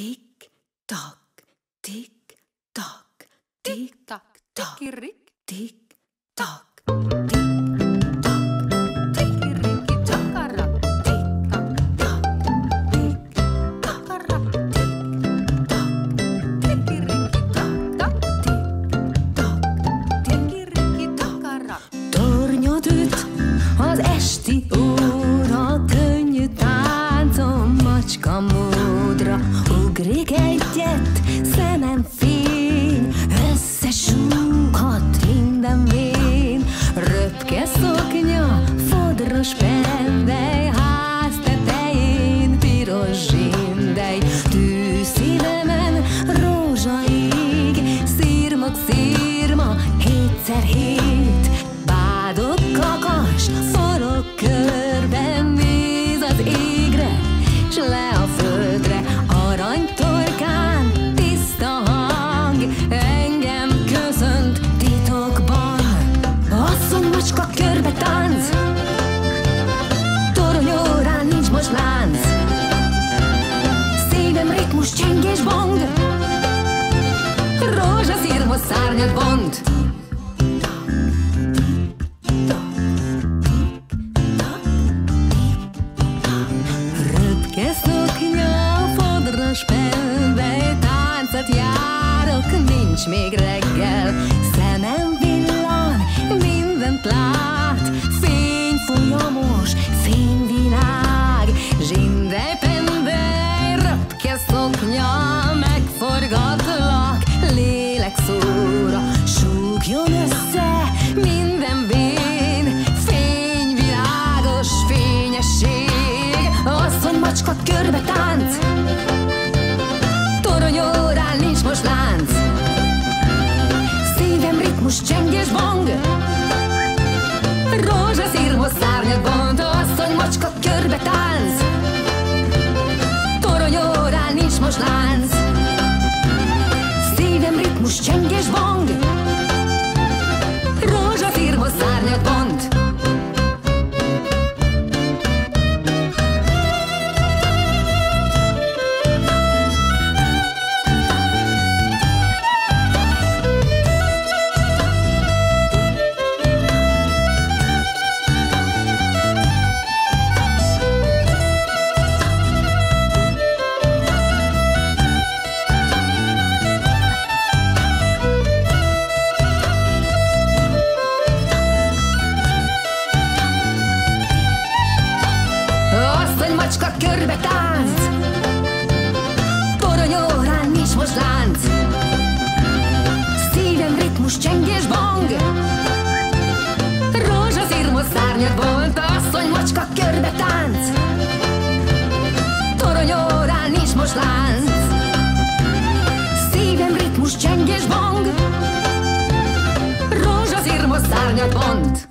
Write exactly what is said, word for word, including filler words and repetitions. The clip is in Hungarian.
Tik-tak, tik-tak, tik-tak, Tikki-rik, tik-tak, tikki-rikki-takara, tik-tak, takara, tik-tak, tikki-rikki-tak-tak, tik-tak, tikki-rikki-takara. Tornyot üt az esti óra, könnyű táncom macska módra. Ugrik egyet, szemem fény, összesúghat minden vén. Röpke szoknya, fodros pendely, ház tetején piros zsindely. Tűszívemen rózsaig, szirmok szirma, hétszer hét. Bádog kakas, forog körben, néz az égre, s le a földre. Aranytorkán tiszta hang engem köszönt titokban. Asszony macska körbe tánc, toronyórán nincs most lánc. Szívem ritmus, csengés, bong, rózsaszírhoz szárnyat bont. Röpke szoknya, fodros pendely, táncot járok, nincs még reggel. Szemem villan, mindent lát, fény folyamos, fényvilág. Zsindely, pendely, röpke szoknya, megforgatlak, lélek szóra. Súgjon össze minden vén, fényvilágos fényesség. Asszony macska körbe tánc, toronyórán nincs most lánc. Szívem ritmus, csengés, bong, rózsaszírhoz szárnyat bont. Asszony macska körbe tánc, toronyórán nincs most lánc. Szívem ritmus, csengés, bong, rózsaszírhoz szárnyat bont. Asszony macska körbe tánc, toronyórán nincs most lánc. Szívem ritmus, csengés, bong, rózsaszírhoz szárnyat bont. Asszony macska körbe tánc, toronyórán nincs most lánc. Szívem ritmus, csengés, bong, rózsaszírhoz szárnyat bont.